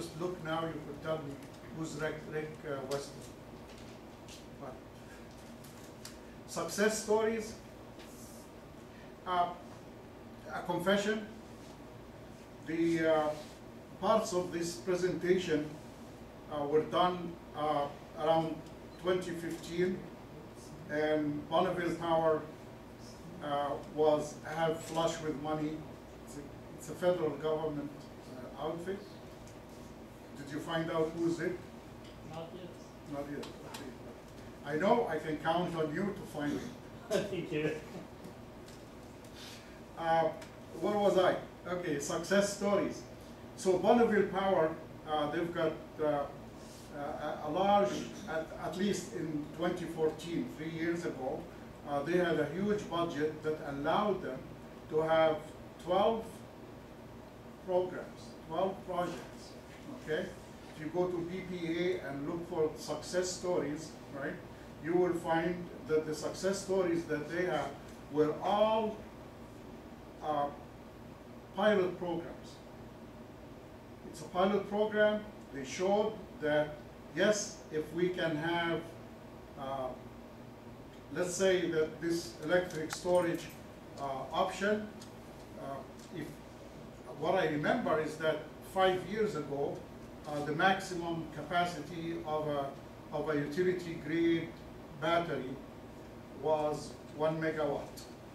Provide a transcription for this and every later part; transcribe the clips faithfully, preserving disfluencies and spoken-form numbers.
just look now, you could tell me who's Rick, Rick uh, Weston. But success stories, uh, a confession. The uh, parts of this presentation uh, were done uh, around twenty fifteen, and Bonneville Power uh, was have flush with money. It's a, it's a federal government uh, outfit. Did you find out who's it? Not yet. Not yet. Okay. I know I can count on you to find it. Thank you. Uh, where was I? Okay, success stories. So Bonneville Power, uh, they've got uh, a, a large, at, at least in twenty fourteen, three years ago, uh, they had a huge budget that allowed them to have twelve programs, twelve projects, okay? If you go to B P A and look for success stories, right, you will find that the success stories that they have were all uh, pilot programs. It's a pilot program. They showed that, yes, if we can have, uh, let's say that this electric storage uh, option, uh, if what I remember is that five years ago, uh, the maximum capacity of a, of a utility grade battery was one megawatt.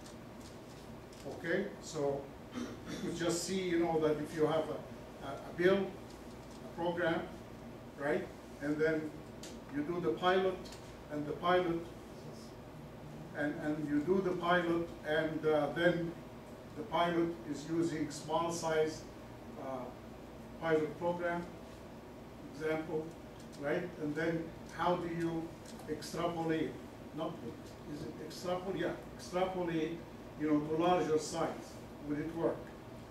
Okay, so you could just see, you know, that if you have a, a, a bill, a program, right, and then you do the pilot, and the pilot, and, and you do the pilot, and uh, then the pilot is using small size uh, pilot program, example, right, and then how do you extrapolate, not, is it extrapolate, yeah, extrapolate, you know, to larger size, would it work?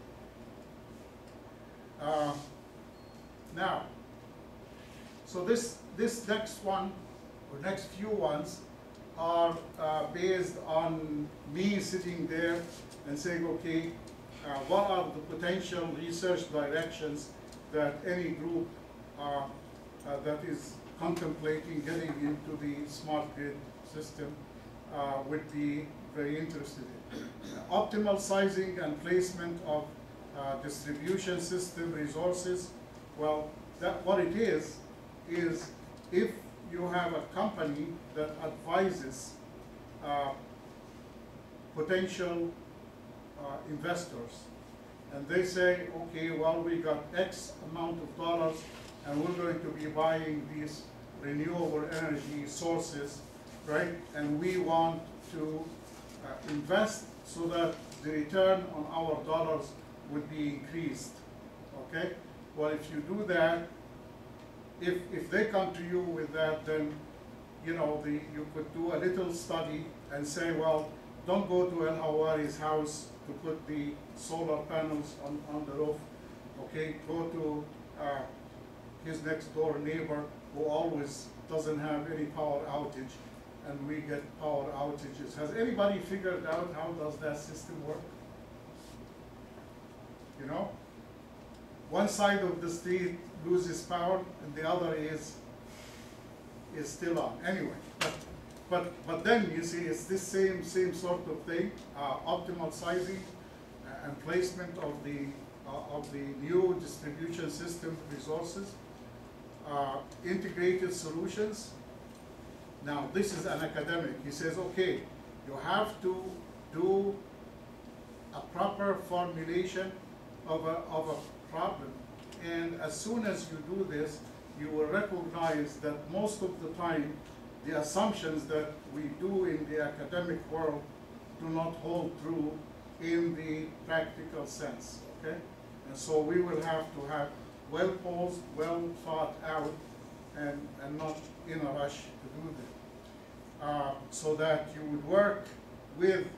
Uh, now, so this, this next one, or next few ones, are uh, based on me sitting there and saying, okay, uh, what are the potential research directions that any group uh, uh, that is contemplating getting into the smart grid system uh, would be very interested in. Optimal sizing and placement of uh, distribution system resources. Well, that what it is, is if you have a company that advises uh, potential uh, investors, and they say, okay, well, we got X amount of dollars, and we're going to be buying these renewable energy sources, right? And we want to uh, invest so that the return on our dollars would be increased, okay? Well, if you do that, if, if they come to you with that, then, you know, the, you could do a little study and say, well, don't go to El Hawari's house to put the solar panels on, on the roof, okay? Go to uh, his next door neighbor who always doesn't have any power outage, and we get power outages. Has anybody figured out how does that system work? You know? One side of the street loses power and the other is is still on. Anyway, but but, but then you see it's this same same sort of thing, uh, optimal sizing and placement of the uh, of the new distribution system resources, uh, integrated solutions. Now, this is an academic. He says, okay, you have to do a proper formulation of a, of a problem. And as soon as you do this, you will recognize that most of the time, the assumptions that we do in the academic world do not hold true in the practical sense, okay? And so we will have to have well posed, well thought out, and, and not in a rush to do that. Uh, so that you would work with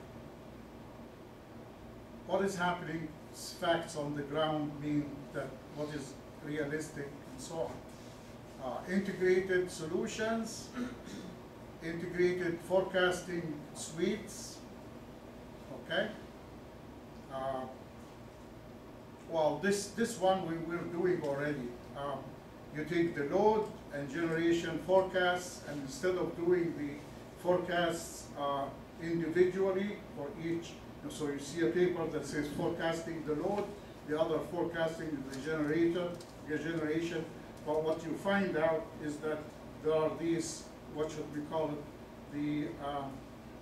what is happening, facts on the ground mean that what is realistic and so on. Uh, integrated solutions, integrated forecasting suites, okay? Uh, well, this, this one we, we're doing already. Um, you take the load and generation forecasts, and instead of doing the forecasts uh, individually for each, so you see a paper that says forecasting the load, the other forecasting the generator, the generation. But what you find out is that there are these, what should we call it, the um,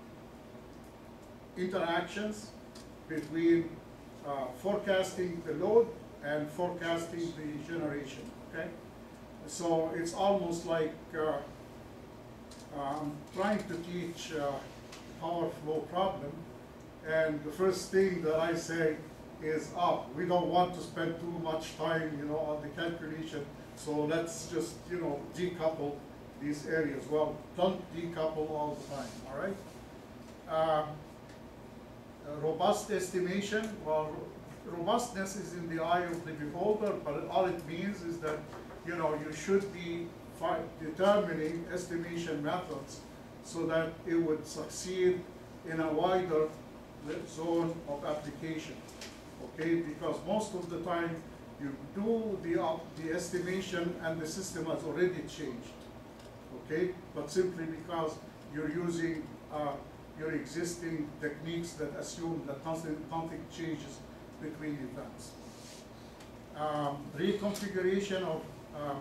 interactions between uh, forecasting the load and forecasting the generation, okay? So it's almost like uh, I'm trying to teach a power flow problem, and the first thing that I say is, oh, we don't want to spend too much time, you know, on the calculation, so let's just, you know, decouple these areas. Well, don't decouple all the time, all right? Uh, robust estimation, well, robustness is in the eye of the beholder, but all it means is that, you know, you should be determining estimation methods so that it would succeed in a wider zone of application, okay? Because most of the time you do the, uh, the estimation and the system has already changed, okay? But simply because you're using uh, your existing techniques that assume that nothing, nothing changes between events. Um, reconfiguration of, um,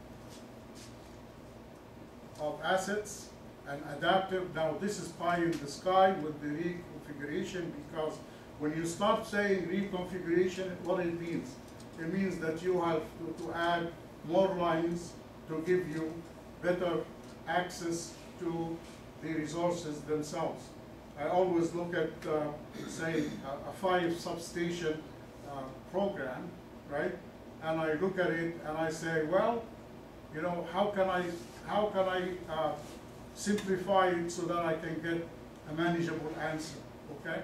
of assets and adaptive. Now this is pie in the sky with the reconfiguration, because when you start saying reconfiguration, what it means? It means that you have to, to add more lines to give you better access to the resources themselves. I always look at, uh, say, a, a five substation uh, program, right? And I look at it and I say, well, you know, how can I, how can I uh, simplify it so that I can get a manageable answer, okay?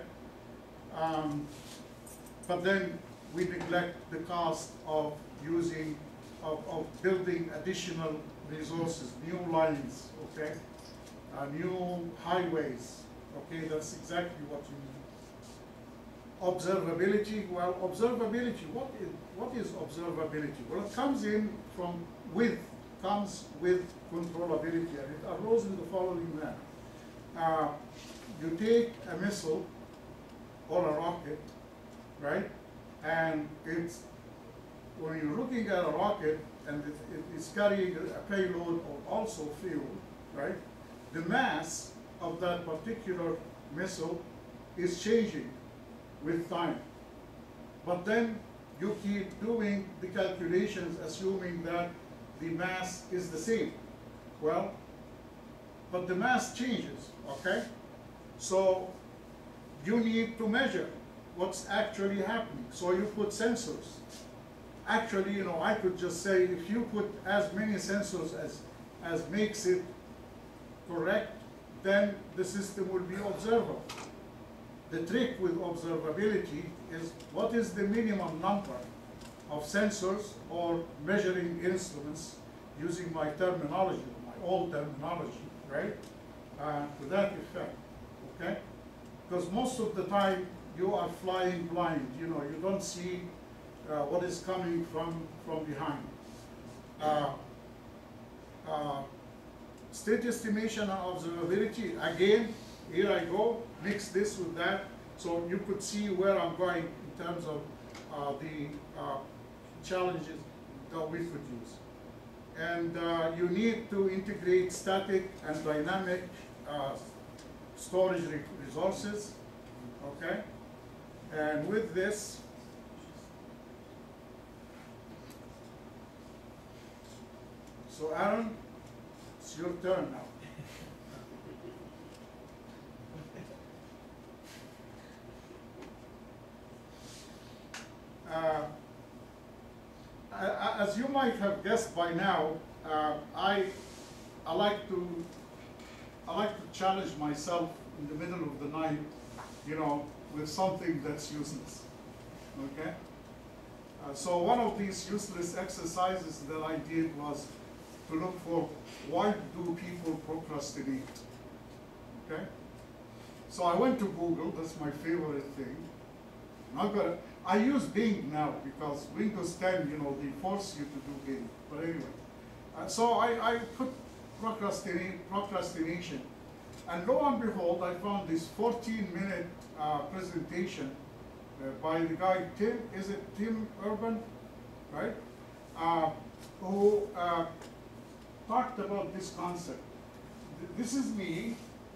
Um, but then we neglect the cost of using, of, of building additional resources, new lines, okay? Uh, new highways, okay? That's exactly what you need. Observability, well, observability, what is, what is observability? Well, it comes in from, with, comes with controllability, and it arose in the following manner. Uh, you take a missile or a rocket, right? And it's, when you're looking at a rocket and it, it is carrying a payload or also fuel, right? The mass of that particular missile is changing with time. But then you keep doing the calculations assuming that the mass is the same. Well, but the mass changes, okay? So you need to measure what's actually happening. So you put sensors. Actually, you know, I could just say if you put as many sensors as, as makes it correct, then the system will be observable. The trick with observability is what is the minimum number of sensors or measuring instruments, using my terminology, my old terminology, right? Uh, to that effect, okay? Because most of the time you are flying blind, you know, you don't see uh, what is coming from, from behind. Uh, uh, state estimation and observability, again, here I go, mix this with that, so you could see where I'm going in terms of uh, the uh, challenges that we could use. And uh, you need to integrate static and dynamic uh, storage re resources, okay? And with this, so Aaron, it's your turn now. Uh, as you might have guessed by now, uh, I, I like to, I like to challenge myself in the middle of the night, you know, with something that's useless. Okay. Uh, so one of these useless exercises that I did was to look for why do people procrastinate. Okay. So I went to Google. That's my favorite thing. I'm not gonna. I use Bing now because Windows ten, you know, they force you to do Bing. But anyway, uh, so I, I put procrastina procrastination. And lo and behold, I found this fourteen minute uh, presentation uh, by the guy, Tim, is it Tim Urban, right? Uh, who uh, talked about this concept. This is me,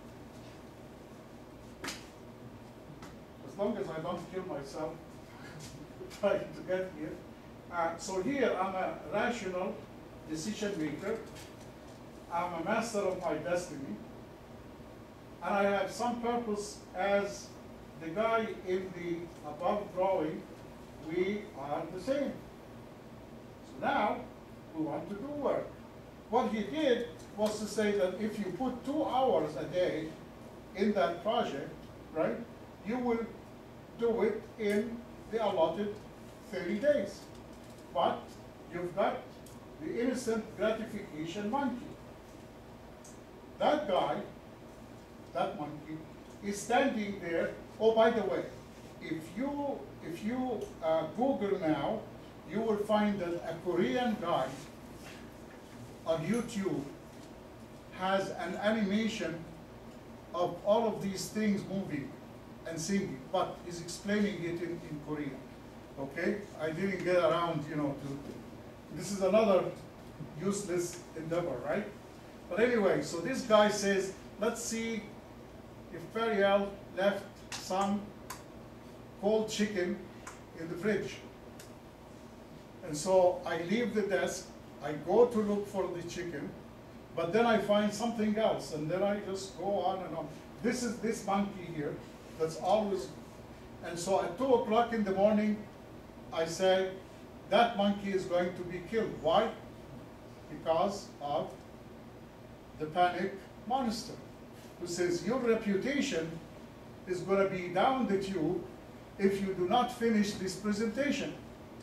as long as I don't kill myself trying to get here. Uh, so here I'm a rational decision maker. I'm a master of my destiny. And I have some purpose as the guy in the above drawing. We are the same. So now we want to do work. What he did was to say that if you put two hours a day in that project, right, you will do it in the allotted thirty days. But you've got the instant gratification monkey. That guy, that monkey, is standing there. Oh, by the way, if you, if you uh, Google now, you will find that a Korean guy on YouTube has an animation of all of these things moving and singing, but is explaining it in, in Korean. Okay? I didn't get around, you know, to, this is another useless endeavor, right? But anyway, so this guy says, let's see if Ferial left some cold chicken in the fridge. And so I leave the desk, I go to look for the chicken, but then I find something else, and then I just go on and on. This is this monkey here that's always, and so at two o'clock in the morning, I say, that monkey is going to be killed. Why? Because of the panic monster, who says your reputation is going to be down the tube if you do not finish this presentation.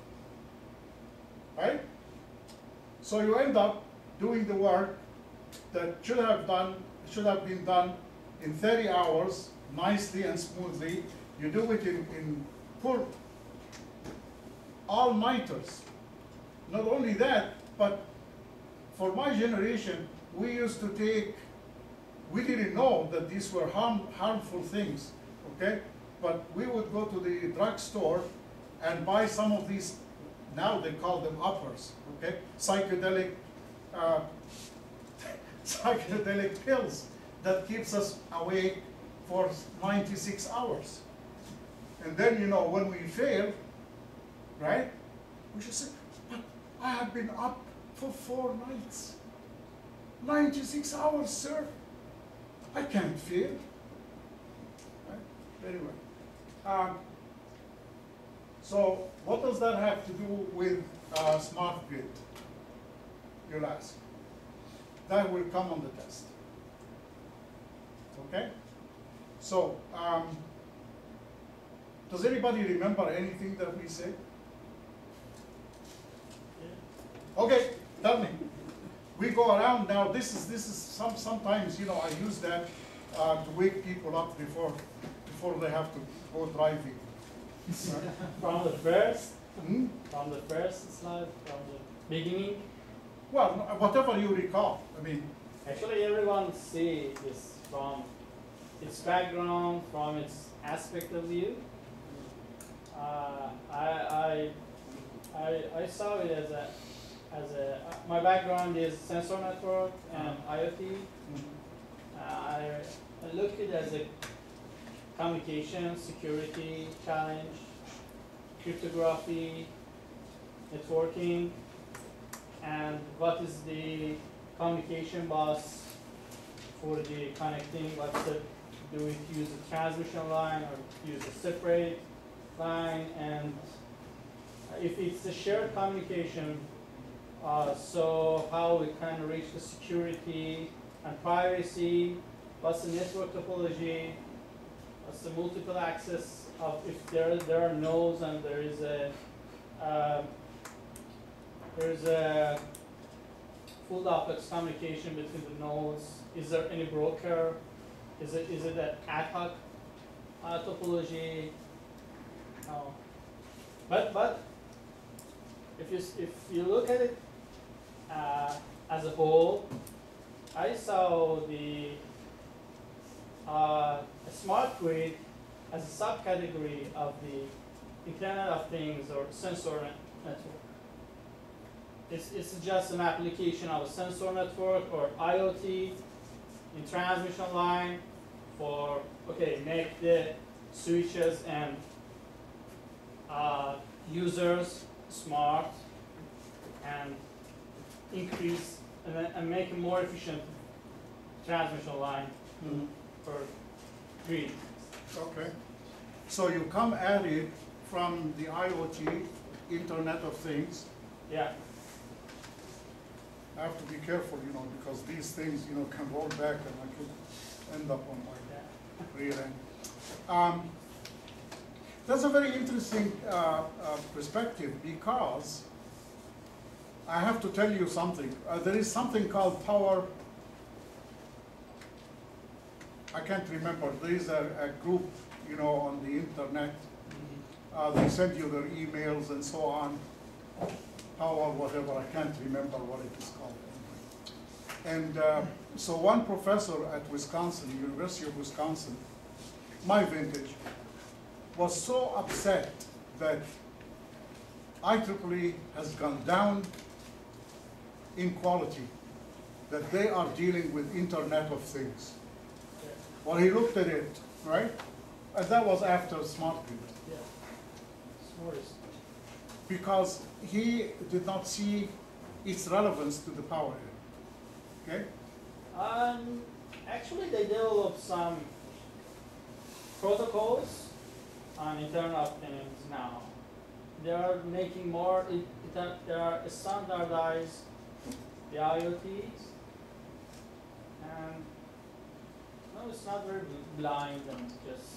Right? So you end up doing the work that should have done, should have been done in thirty hours, nicely and smoothly. You do it in, in full all-nighters. Not only that, but for my generation, we used to take, we didn't know that these were harm, harmful things, okay? But we would go to the drugstore and buy some of these, now they call them uppers, okay? Psychedelic, uh, psychedelic pills that keeps us awake for ninety-six hours. And then, you know, when we fail, right, we should say, but I have been up for four nights. ninety-six hours, sir. I can't fail. Right? Anyway. Um, so what does that have to do with uh, smart grid? You'll ask. That will come on the test. Okay? So, um, does anybody remember anything that we said? Yeah. Okay, tell me. We go around now. This is this is some sometimes, you know, I use that uh, to wake people up before before they have to go driving. From the first, Hmm? from the first slide, from the beginning. Well, whatever you recall. I mean, Actually, everyone see this from its background, from its aspect of view. Uh, I, I, I, I saw it as a, as a. Uh, my background is sensor network and IoT. mhm. Uh, I, I look at it as a communication security challenge, cryptography, networking, and what is the communication bus for the connecting? What's the, do we use a transmission line or use a separate line? And if it's a shared communication, uh, so how we can reach the security and privacy? What's the network topology? What's the multiple access of if there there are nodes and there is a uh, there's a full duplex communication between the nodes. Is there any broker? Is it is it an ad hoc uh, topology? Oh. But but if you s- if you look at it uh, as a whole, I saw the uh, smart grid as a subcategory of the Internet of Things or sensor net- network. It's, it's just an application of a sensor network or IoT in transmission line for, okay, make the switches and uh, users smart and increase and, then- and make a more efficient transmission line for grid. Okay. So you come at it from the IoT, Internet of Things. Yeah, I have to be careful, you know, because these things, you know, can roll back and I could end up on my yeah. rear end. Um, that's a very interesting uh, uh, perspective because I have to tell you something. Uh, there is something called power. I can't remember. There is a, a group, you know, on the internet. Uh, they send you their emails and so on. Power, whatever. I can't remember what it is called. And uh, so one professor at Wisconsin, University of Wisconsin, my vintage, was so upset that I triple E has gone down in quality, that they are dealing with Internet of Things. Yeah. Well, he looked at it, right? And that was after Smart Grid, Yeah. Smartest. because he did not see its relevance to the power area. Okay? Um, actually, they developed some protocols on Internet of Things now. They are making more, it, it, they are standardized the IoTs, and no, it's not very blind and just,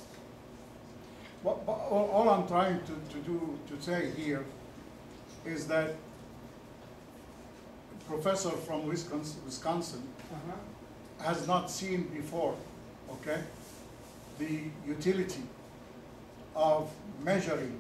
What, but all all I'm trying to, to do, to say here is that professor from Wisconsin, Wisconsin uh-huh. has not seen before, okay, the utility of measuring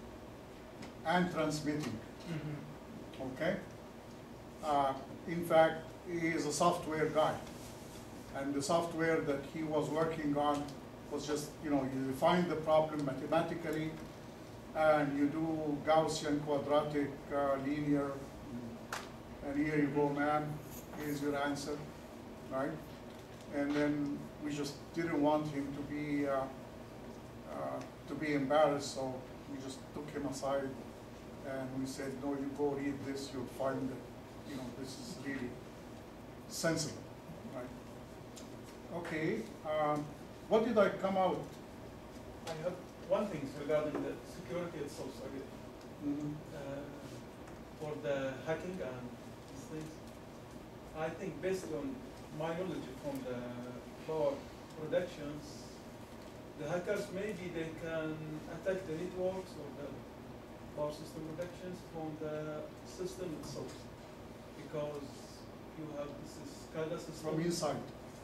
and transmitting, Mm-hmm. okay? Uh, in fact, he is a software guy. And the software that he was working on was just, you know, you define the problem mathematically, and you do Gaussian, quadratic, uh, linear, and here you go, man, here's your answer, right? And then we just didn't want him to be, uh, uh, to be embarrassed, so we just took him aside and we said, no, you go read this, you'll find that, you know, this is really sensible, right? Okay, um, what did I come out? I have one thing regarding the security itself, sorry. Mhm. Uh, for the hacking and these things. I think based on my knowledge from the power productions, the hackers maybe they can attack the networks or the power system productions from the system itself. Because you have this SCADA system. From inside,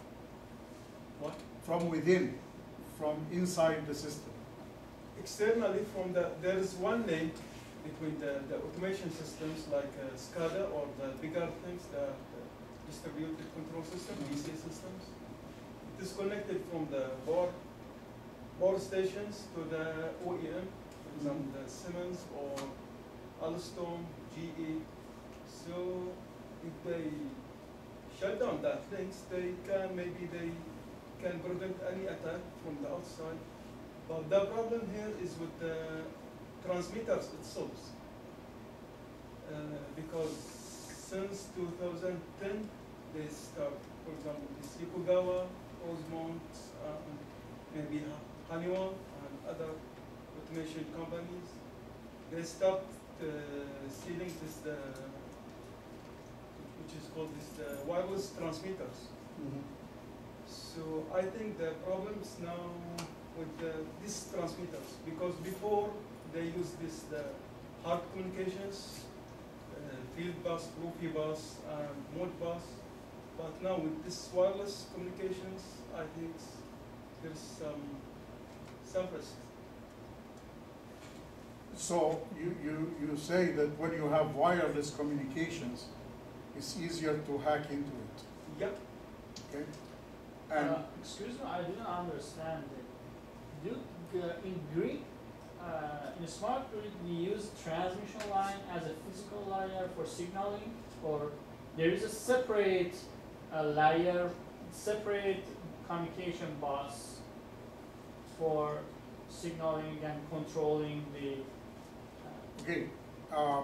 What? from within, from inside the system. Externally from the, there is one link between the, the automation systems like uh, SCADA or the bigger things, the, the distributed control system, D C systems. It is connected from the board, board stations to the O E M, for example, the Siemens or Alstom, G E. So if they shut down that links, they can, maybe they can prevent any attack from the outside. But the problem here is with the transmitters itself. Uh, because since two thousand ten, they start, for example, this Yokogawa, Osmont, uh, maybe Honeywell and other automation companies, they stopped uh, selling this, uh, which is called this uh, wireless transmitters. Mhm. So I think the problems now with the, these transmitters, because before they used this the hard communications, uh, field bus, Profibus, and Modbus, but now with this wireless communications, I think there's some some risk. So you, you, you say that when you have wireless communications, it's easier to hack into it, Yep. okay? And Uh, excuse me, I didn't understand it. Do, uh, in grid, uh, in smart grid, we use transmission line as a physical layer for signaling, or there is a separate uh, layer, separate communication bus for signaling and controlling the. Uh, okay, uh,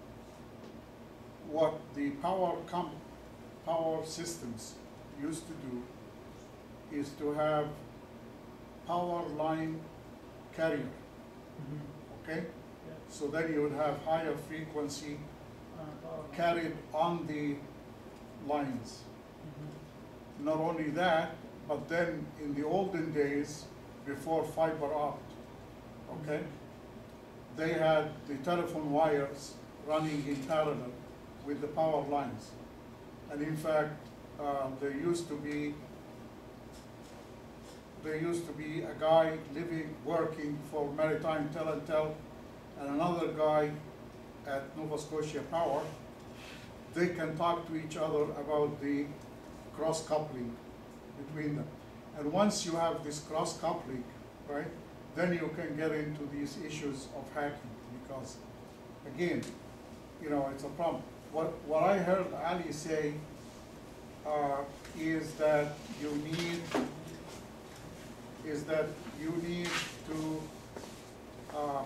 what the power com power systems used to do is to have power line carrier, okay? yeah, So then you would have higher frequency uh, power line. carried on the lines. Mhm. Not only that, but then in the olden days, before fiber optic, okay, they had the telephone wires running in parallel with the power lines. And in fact, uh, there used to be there used to be a guy living, working for Maritime Tel and Tel, and another guy at Nova Scotia Power. They can talk to each other about the cross-coupling between them. And once you have this cross-coupling, right, then you can get into these issues of hacking, because, again, you know, it's a problem. What, what I heard Ali say uh, is that you need, is that you need to, uh,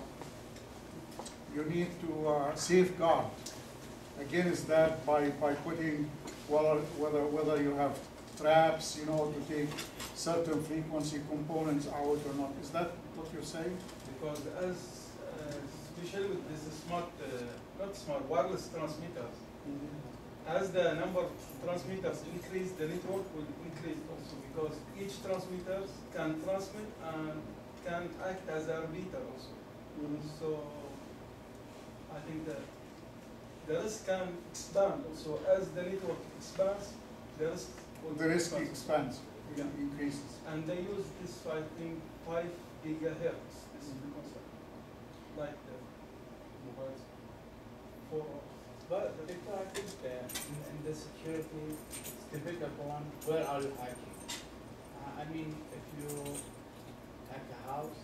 you need to uh, safeguard against that by, by putting, whether, whether, whether you have traps, you know, to take certain frequency components out or not. Is that what you're saying? Because as, uh, especially with this smart, uh, not smart, wireless transmitters, as the number of transmitters increase, the network will increase also, because each transmitter can transmit and can act as a repeater also. So I think that the risk can expand also. As the network expands, the risk will The risk expand. expands, Yeah. increases. And they use this, I think, five gigahertz. This is the concept, like the mobiles. For But Victor, I think uh, in, in the security, it's dependent upon where are you hacking. Uh, I mean, if you hack a house,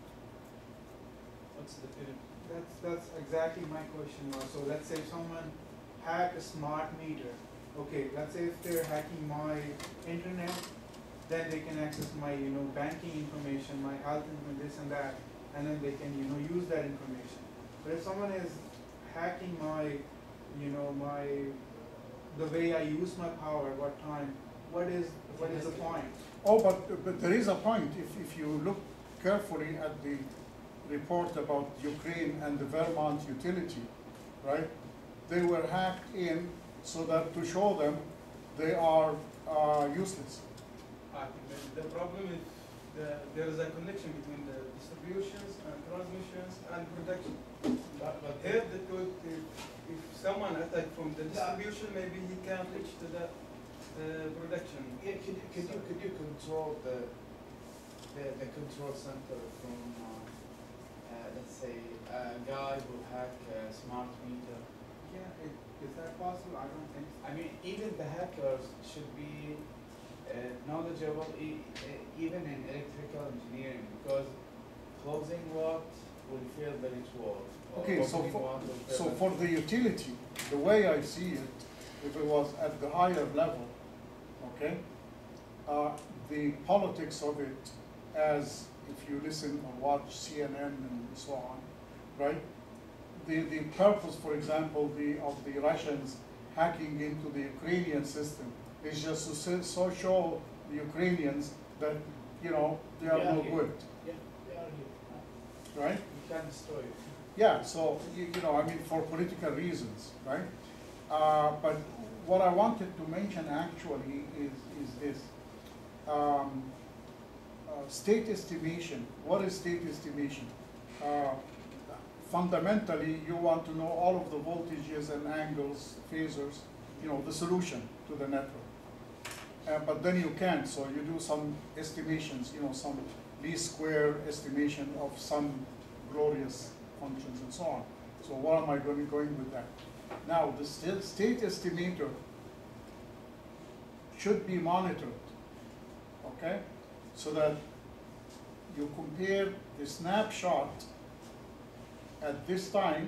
what's the benefit? That's, that's exactly my question was. So let's say someone hack a smart meter. Okay, let's say if they're hacking my internet, then they can access my, you know, banking information, my health information, this and that, and then they can, you know, use that information. But if someone is hacking my, you know, my, the way I use my power, what time, what is, what is the point? Oh, but, but there is a point. If, if you look carefully at the report about Ukraine and the Vermont utility, right? They were hacked in so that to show them they are uh, useless. I think that the problem is the, there is a connection between the distributions and transmissions and production. But, but Here, the, if, if someone attack from the distribution, maybe he can reach to the uh, production. yeah, could, you- could you could you control the the, the control center from uh, uh, let's say a guy who hack a smart meter? Yeah, it, is that possible? I don't think so. I mean, even the hackers should be uh, knowledgeable, e e- even in electrical engineering, because closing what will fail the network. or Okay, so opening for, what will fail so the for the utility, the way I see it, if it was at the higher level, okay, uh, the politics of it, as if you listen or watch C N N and so on, right? The, the purpose, for example, the, of the Russians hacking into the Ukrainian system is just to so, so show the Ukrainians that, you know, they are Yeah, no yeah. good, Yeah, they are here. right? You can destroy it. Yeah, so, you, you know, I mean, for political reasons, right? Uh, but what I wanted to mention actually is, is this. Um, uh, state estimation, what is state estimation? Uh, fundamentally, you want to know all of the voltages and angles, phasors, you know, the solution to the network. Uh, but then you can't, so you do some estimations, you know, some least square estimation of some glorious functions and so on. So where am I going, going with that? Now, the st state estimator should be monitored, okay? So that you compare the snapshot at this time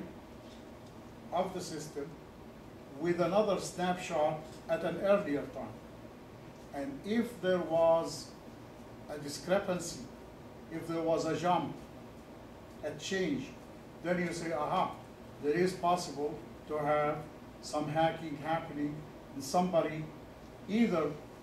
of the system with another snapshot at an earlier time. And if there was a discrepancy, if there was a jump, a change, then you say, aha, there is possible to have some hacking happening and somebody either,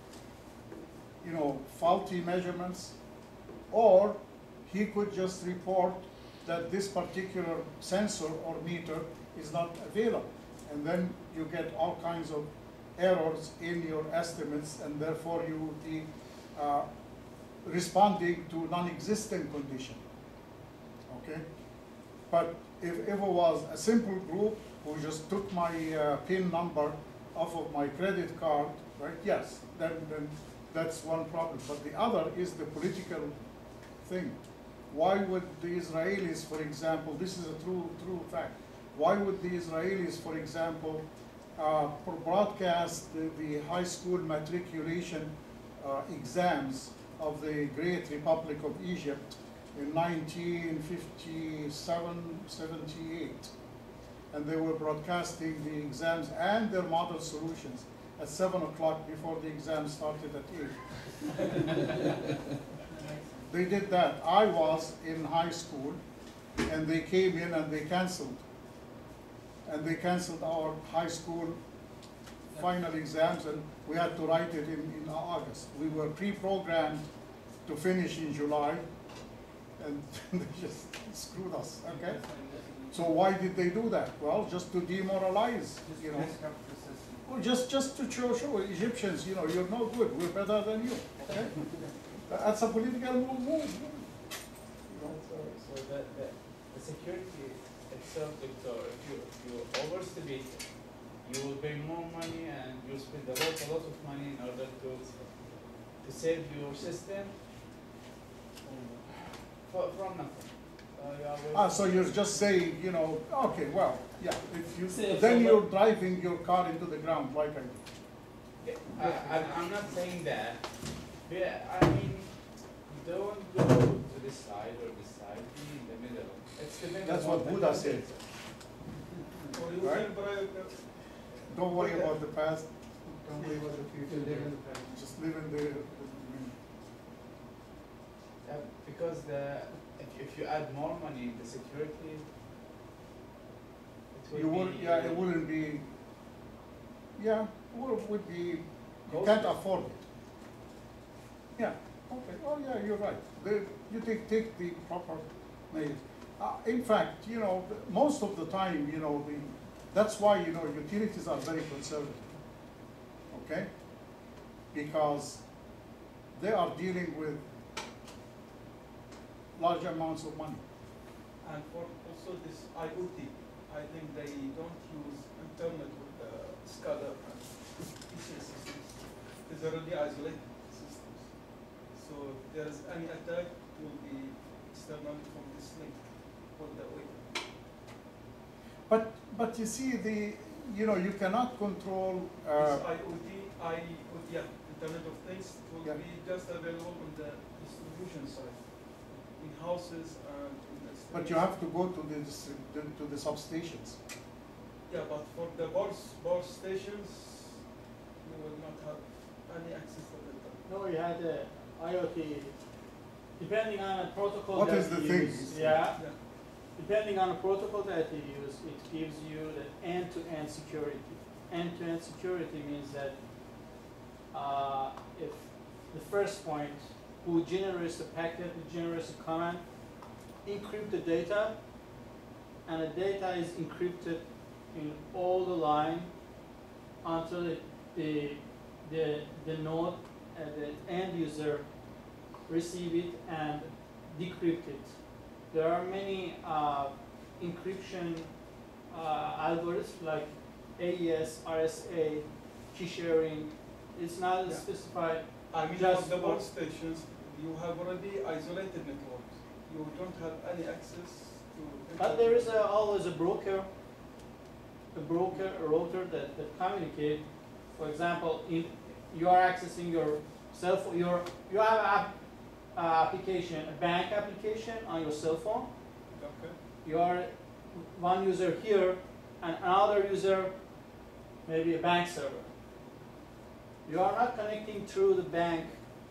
you know, faulty measurements, or he could just report that this particular sensor or meter is not available. And then you get all kinds of errors in your estimates, and therefore you would be uh, responding to non-existent condition, okay? But if, if it was a simple group who just took my uh, PIN number off of my credit card, right, yes, then, then that's one problem. But the other is the political thing. Why would the Israelis, for example, this is a true, true fact, why would the Israelis, for example, uh, broadcast the, the high school matriculation uh, exams of the Great Republic of Egypt in nineteen fifty-seven, seventy-eight? And they were broadcasting the exams and their model solutions at seven o'clock before the exam started at eight. They did that. I was in high school, and they came in and they canceled. And they canceled our high school final exams, and we had to write it in, in August. We were pre-programmed to finish in July, and they just screwed us, okay? So why did they do that? Well, just to demoralize, you know. Well, just, just to show, show Egyptians, you know, you're no good, we're better than you, okay? That's a political move. move. So, so the, the, the security itself, Doctor, if you, if you overestimate it, you will pay more money and you spend a lot, a lot of money in order to, to save your system for, from nothing. Uh, you are Ah, so you're just saying, you know, okay, well, yeah, if you, Say then so, you're but- driving your car into the ground like I do. Yeah, I, I'm, I'm not saying that. Yeah, I mean, don't go to this side or this side, be in the middle. It's the middle. That's what Buddha said. Or you Right. can buy, uh, Don't worry about the past, Don't worry about the future, live in the present. just live in the, Uh, because the if, if you add more money in the security, it will you would, be, yeah, it wouldn't be, yeah, it would, would be, you Costly. can't afford it. Yeah, okay, oh yeah, you're right. The, you take, take the proper measures. Uh, in fact, you know, the- most of the time, you know, the, that's why, you know, utilities are very conservative, okay? Because they are dealing with large amounts of money. and for also this I O T, I think they don't use internet with the SCADA and P C S systems. These are really isolated systems. So if there is any attack, it will be external from this link with the way. But, but you see, the, you know, you cannot control, uh, This I O T, I O T, yeah, Internet of Things, it will Yeah. be just available on the distribution side, in houses and in the states. but you have to go to the, distri- the- to the substations. Yeah, but for the power, s- power stations, you will not have any access to the internet. No, you had the I O T, depending on the protocol What that is the you thing? use. Yeah, Yeah. depending on the protocol that you use, it gives you the end-to-end security. End-to-end security means that uh, if the first point, who generates the packet, who generates the command, encrypt the data, and the data is encrypted in all the line until it, the the the node, uh, the end user receive it and decrypt it. There are many uh, encryption uh, algorithms like A E S, R S A, key sharing. It's not Yeah. specified. I mean, Just for the for- power stations, you have already isolated networks. You don't have any access to. But there is a, always a broker, a broker, a router that, that communicate. For example, if you are accessing your cell phone, your, you have an app, uh, application, a bank application on your cell phone. Okay. You are one user here and another user, maybe a bank server. You are not connecting through the bank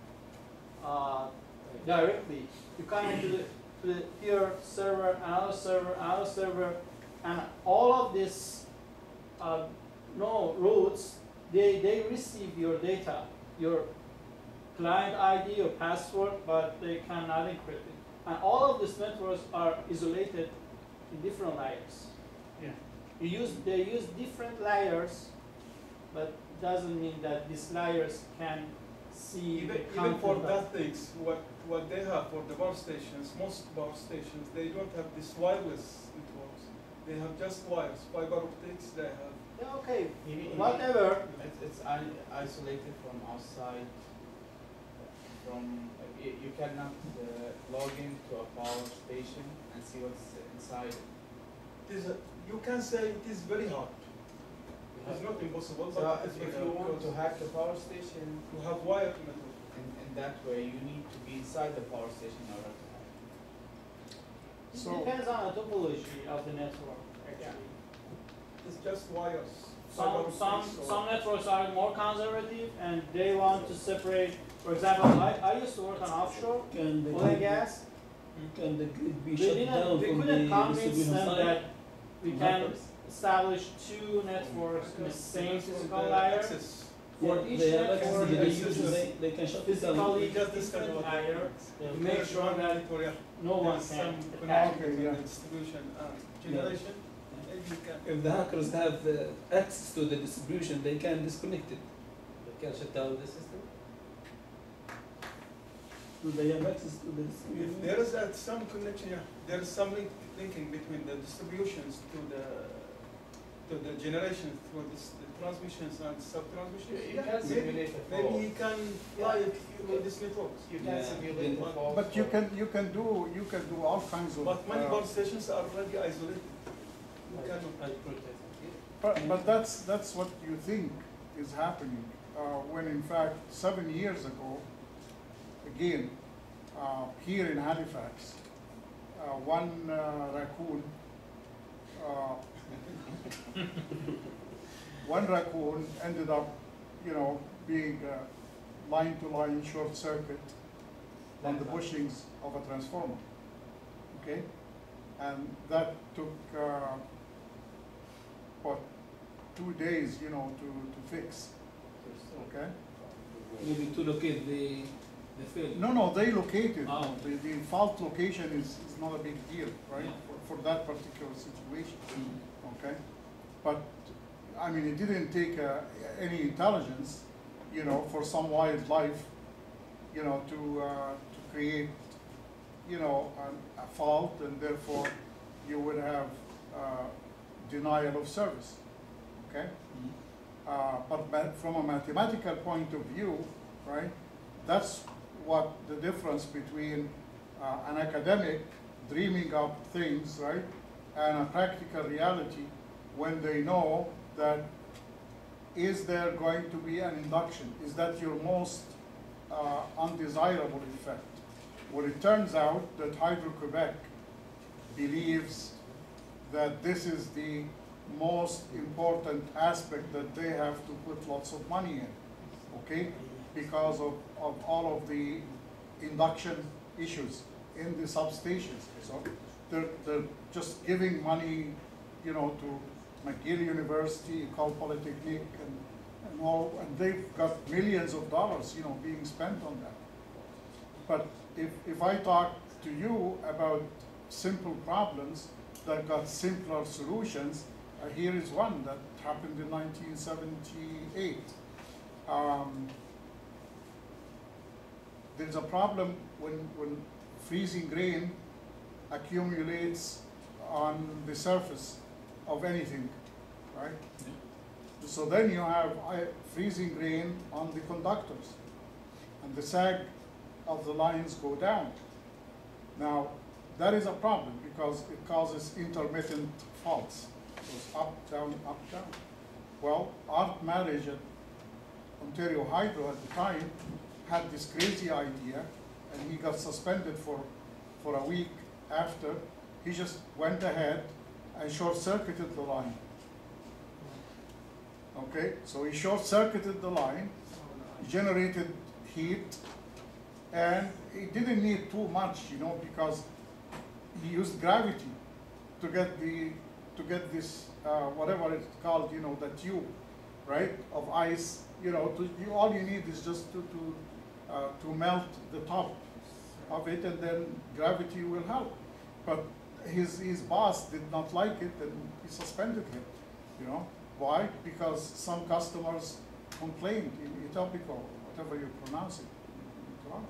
uh, directly. You connect to the, to the here server, another server, another server, and all of these uh, no routes, they, they receive your data, your client I D or password, but they cannot encrypt it. And all of these networks are isolated in different layers. Yeah. You use, they use different layers, but doesn't mean that these layers can see Even, the even for content of- that things, what, what they have for the power stations, most power stations, they don't have this wireless networks. They have just wires, fiber optics, they have. Yeah, okay, Even- whatever. It's, it's i- isolated from outside. From you, you cannot uh, log into a power station and see what's inside. It is a, you can say it is very hard. It's not impossible, So but if, it's if very you hard want to because hack the power station, you have wire network. in, in that way, you need to be inside the power station in order to hack. It So- depends on the topology of the network, actually. It's just wires. Some, fiber some, optics or- some networks are more conservative and they want to separate, for example, I, I used to work on offshore, Can the oil and grid, gas. can the grid be They shut didn't, down we from couldn't the convince distribution them side? that we can Hackers? establish two networks in the same Because of physical the layer. access. For Yeah, each they have network, access to they the use distribution, this they, they can shut it physically down. We just discussed different about layer that. to make sure that For, yeah, no one there's can some attack. connection Okay, yeah. between the distribution and generation. Maybe you can. If the hackers have uh, access to the distribution, they can disconnect it. They can shut down the system. Do they have access to the If distribution? there is at some connection, yeah, there is some link, linking between the distributions to the to the generation through this, the transmissions and sub-transmissions. You Yeah, can maybe, simulate a maybe fault. you can fly it through these networks. You can Yeah, simulate then- the fault. But you for- can, you can do, you can do all kinds of. But many uh, power stations are already isolated. You cannot. Like protect it. But, but that's, that's what you think is happening, uh, when in fact, seven years ago, again, uh, here in Halifax, uh, one uh, raccoon, uh, one raccoon ended up, you know, being uh, line-to-line short circuit on the bushings of a transformer, okay? And that took, uh, what, two days, you know, to, to fix, okay? Maybe to locate the, the failure. No, no, they located, Oh. the, the fault location is, is not a big deal, right? Yeah. For, for that particular situation, Mm. okay? But, I mean, it didn't take uh, any intelligence, you know, for some wildlife, you know, to, uh, to create, you know, an, a fault, and therefore you would have uh, denial of service, okay? Mm. Uh, but ma- from a mathematical point of view, right, that's what the difference between uh, an academic dreaming up things, right, and a practical reality when they know that is there going to be an induction? Is that your most uh, undesirable effect? Well, it turns out that Hydro-Quebec believes that this is the most important aspect that they have to put lots of money in, okay? Because of, of all of the induction issues in the substations. So they're, they're just giving money, you know, to McGill University, Ecole Polytechnique, and, and all, and they've got millions of dollars, you know, being spent on that. But if, if I talk to you about simple problems that got simpler solutions, uh, here is one that happened in nineteen seventy-eight. Um, there's a problem when, when freezing grain accumulates on the surface of anything, right? So then you have uh, freezing grain on the conductors, and the sag of the lines go down. Now, that is a problem because it causes intermittent faults. It goes up, down, up, down. Well, Art Marriage at Ontario Hydro at the time had this crazy idea, and he got suspended for, for a week after. He just went ahead and short-circuited the line. Okay, so he short-circuited the line, generated heat, and he didn't need too much, you know, because he used gravity to get the to get this uh, whatever it's called, you know, the tube, right, of ice. You know, to, you, all you need is just to to uh, to melt the top of it, and then gravity will help. But his his boss did not like it, and he suspended him. You know why? Because some customers complained in Etobicoke, whatever you pronounce it, in Toronto.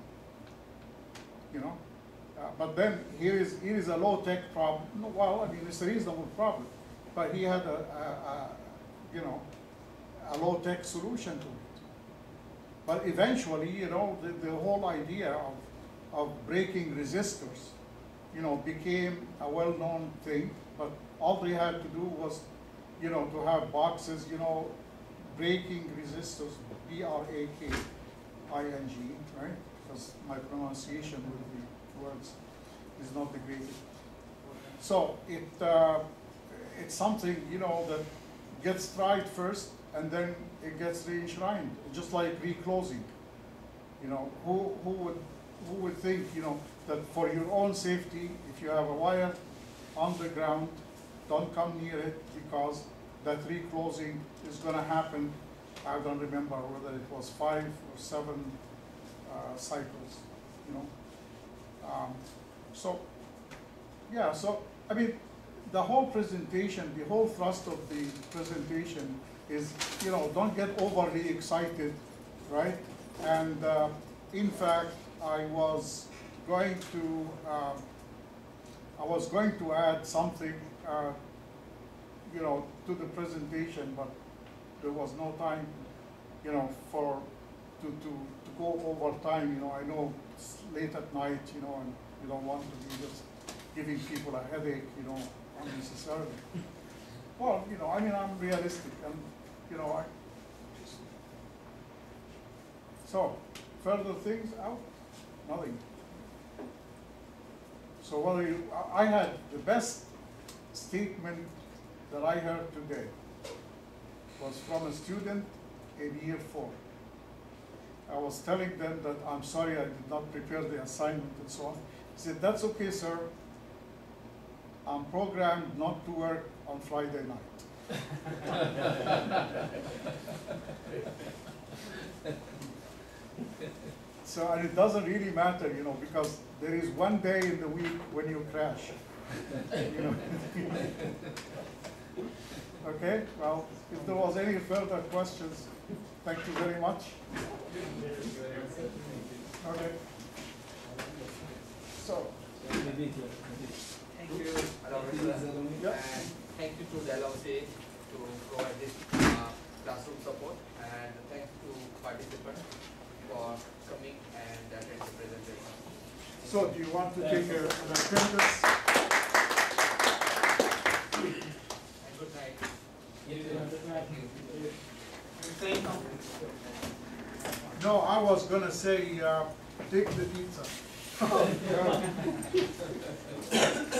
You know, uh, but then here is here is a low-tech problem. No, well, I mean, it's a reasonable problem, but he had a, a, a you know a low-tech solution to it. But eventually, you know, the, the whole idea of of breaking resistors, you know, became a well-known thing. But all they had to do was, you know, to have boxes, you know, breaking resistors, B R A K I N G, right? Because my pronunciation with the words is not the greatest. So it uh, it's something, you know, that gets tried first, and then it gets re-enshrined, just like reclosing. You know, who who would who would think, you know, that for your own safety, if you have a wire on the ground, don't come near it, because that reclosing is going to happen. I don't remember whether it was five or seven uh, cycles, you know. Um, so, yeah, so, I mean, the whole presentation, the whole thrust of the presentation is, you know, don't get overly excited, right? And uh, in fact, I was going to, uh, I was going to add something, uh, you know, to the presentation, but there was no time, you know, for to, to, to go over time. You know, I know it's late at night, you know, and you don't want to be just giving people a headache, you know, unnecessarily. Well, you know, I mean, I'm realistic, and you know, I just so further things out, nothing. So whether you, I had the best statement that I heard today was from a student in year four. I was telling them that I'm sorry I did not prepare the assignment and so on. He said, that's okay, sir. I'm programmed not to work on Friday night. So, and it doesn't really matter, you know, because there is one day in the week when you crash. You know. Okay, well, if there was any further questions, thank you very much. Okay. So. Thank you, Alonso, Yeah. and thank you to Dalhousie to provide this uh, classroom support, and thanks to participants for coming and attend the presentation. So, do you want to take a, an attendance? And good night. Thank you. No, I was gonna say, uh, take the pizza.